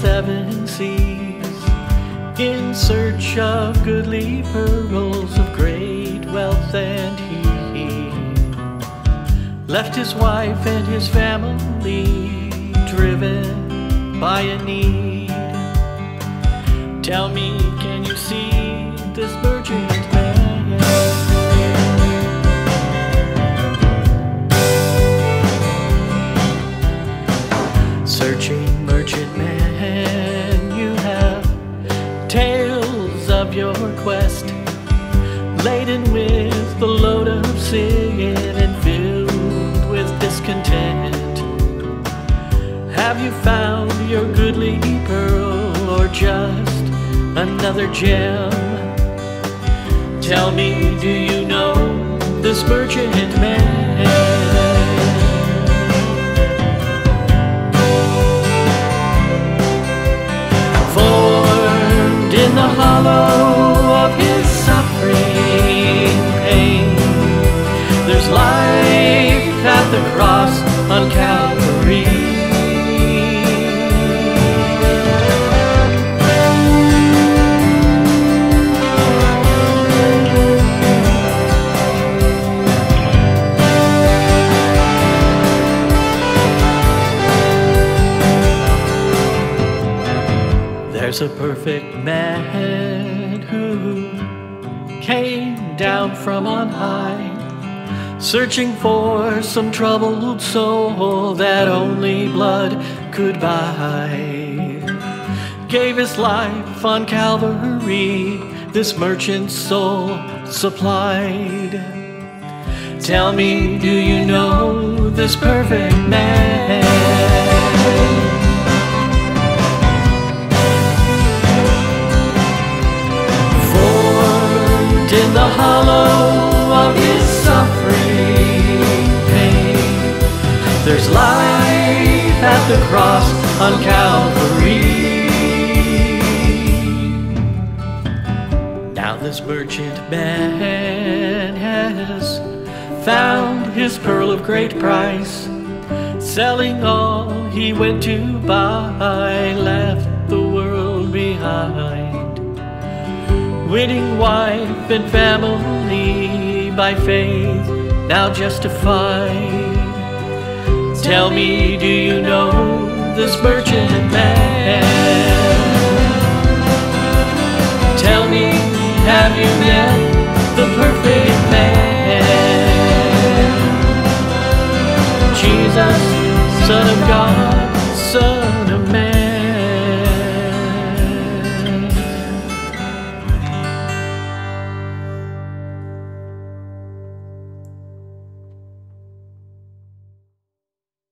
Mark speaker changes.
Speaker 1: seven seas, in search of goodly pearls of great wealth, and he left his wife and his family, driven by a need. Tell me, can you see this merchant man? Searching merchant man, you have tales of your quest, laden with the load of sin and filled with discontent. Have you found your goodly pearl, or just another gem? Tell me, do you know this merchant man? In the hollow of his suffering pain, there's life at the cross on Calvary. There's a perfect man who came down from on high, searching for some troubled soul that only blood could buy. Gave his life on Calvary, this merchant's soul supplied. Tell me, do you know this perfect man? In the hollow of his suffering pain, there's life at the cross on Calvary. Now this merchant man has found his pearl of great price, selling all he went to buy, left the world behind, winning wife and family by faith, now justified. Tell me, do you know this merchant man?